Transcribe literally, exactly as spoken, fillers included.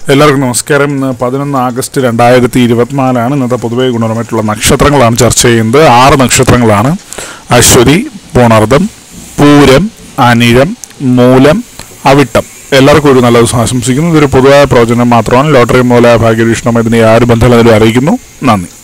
എല്ലാവർക്കും നമസ്കാരം. ഇന്ന് പതിനൊന്ന് ആഗസ്റ്റ് രണ്ടായിരത്തി ഇരുപത്തിനാലാണ്. ഇന്നത്തെ പൊതുവെ ഗുണപരമായിട്ടുള്ള നക്ഷത്രങ്ങളാണ് ചർച്ച ചെയ്യുന്നത്. ആറ് നക്ഷത്രങ്ങളാണ്: അശ്വതി, പൂണർദം, പൂരം, അനിഴം, മൂലം, അവിട്ടം. എല്ലാവർക്കും ഒരു നല്ല ദിവസം ആശംസിക്കുന്നു. ഇതൊരു പൊതുവായ പ്രവചനം മാത്രമാണ്. ലോട്ടറി മൂല ഭാഗ്യവീക്ഷണം ഇതിനെ ആര് ബന്ധം അറിയിക്കുന്നു. നന്ദി.